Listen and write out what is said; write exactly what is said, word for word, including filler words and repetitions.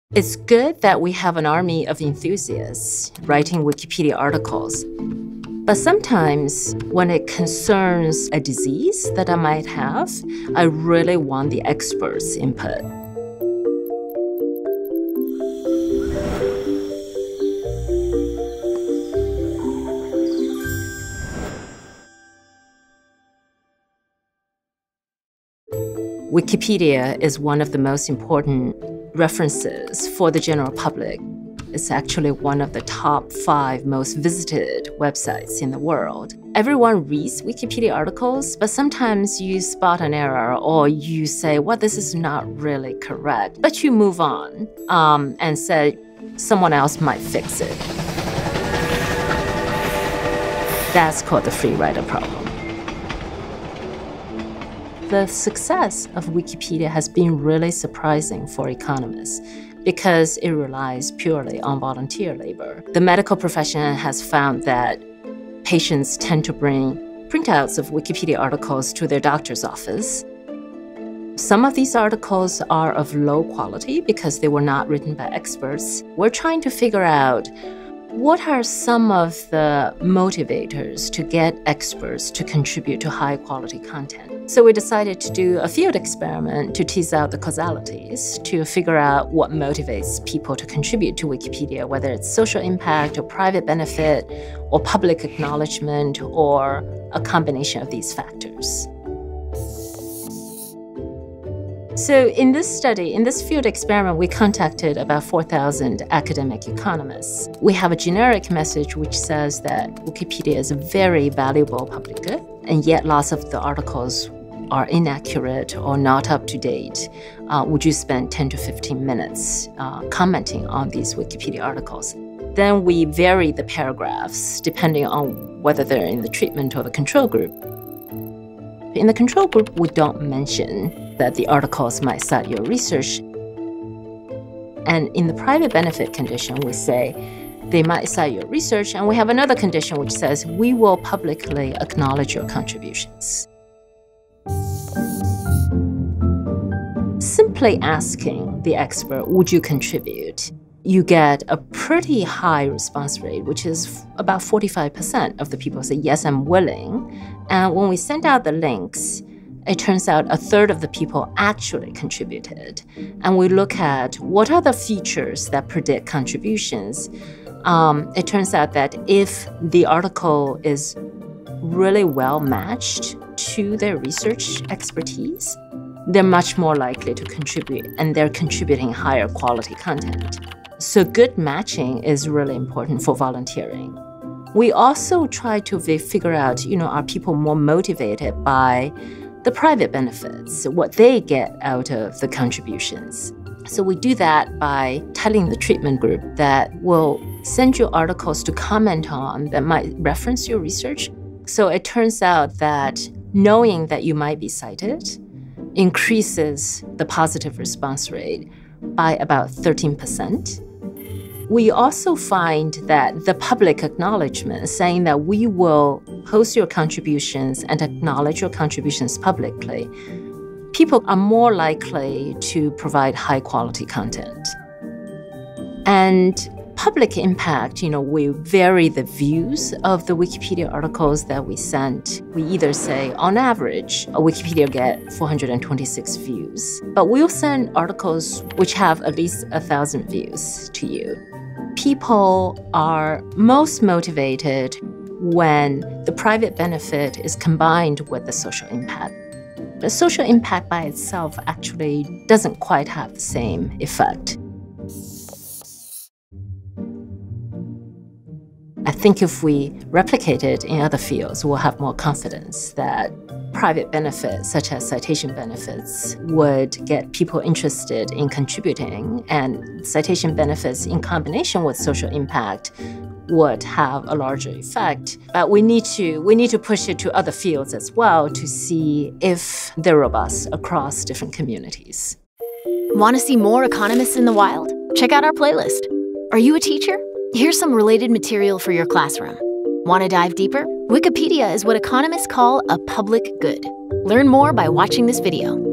It's good that we have an army of enthusiasts writing Wikipedia articles. But sometimes when it concerns a disease that I might have, I really want the experts' input. Wikipedia is one of the most important references for the general public. It's actually one of the top five most visited websites in the world. Everyone reads Wikipedia articles, but sometimes you spot an error or you say, well, this is not really correct. But you move on um, and say, someone else might fix it. That's called the free rider problem. The success of Wikipedia has been really surprising for economists because it relies purely on volunteer labor. The medical profession has found that patients tend to bring printouts of Wikipedia articles to their doctor's office. Some of these articles are of low quality because they were not written by experts. We're trying to figure out what are some of the motivators to get experts to contribute to high-quality content. So we decided to do a field experiment to tease out the causalities, to figure out what motivates people to contribute to Wikipedia, whether it's social impact or private benefit or public acknowledgement or a combination of these factors. So in this study, in this field experiment, we contacted about four thousand academic economists. We have a generic message which says that Wikipedia is a very valuable public good, and yet lots of the articles are inaccurate or not up to date. Uh, would you spend ten to fifteen minutes uh, commenting on these Wikipedia articles? Then we vary the paragraphs depending on whether they're in the treatment or the control group. In the control group, we don't mention that the articles might cite your research. And in the private benefit condition, we say they might cite your research, and we have another condition which says we will publicly acknowledge your contributions. Simply asking the expert, would you contribute? You get a pretty high response rate, which is about forty-five percent of the people say, yes, I'm willing. And when we send out the links, it turns out a third of the people actually contributed. And we look at what are the features that predict contributions. Um, it turns out that if the article is really well matched to their research expertise, they're much more likely to contribute, and they're contributing higher quality content. So good matching is really important for volunteering. We also try to figure out, you know, are people more motivated by the private benefits, what they get out of the contributions. So we do that by telling the treatment group that we'll send you articles to comment on that might reference your research. So it turns out that knowing that you might be cited increases the positive response rate by about thirteen percent. We also find that the public acknowledgement, saying that we will post your contributions and acknowledge your contributions publicly, people are more likely to provide high-quality content. And public impact, you know, we vary the views of the Wikipedia articles that we sent. We either say, on average, a Wikipedia get four hundred twenty-six views, but we'll send articles which have at least one thousand views to you. People are most motivated when the private benefit is combined with the social impact. The social impact by itself actually doesn't quite have the same effect. I think if we replicate it in other fields, we'll have more confidence that private benefits, such as citation benefits, would get people interested in contributing, and citation benefits in combination with social impact would have a larger effect. But we need to, we need to push it to other fields as well to see if they're robust across different communities. Want to see more economists in the wild? Check out our playlist. Are you a teacher? Here's some related material for your classroom. Want to dive deeper? Wikipedia is what economists call a public good. Learn more by watching this video.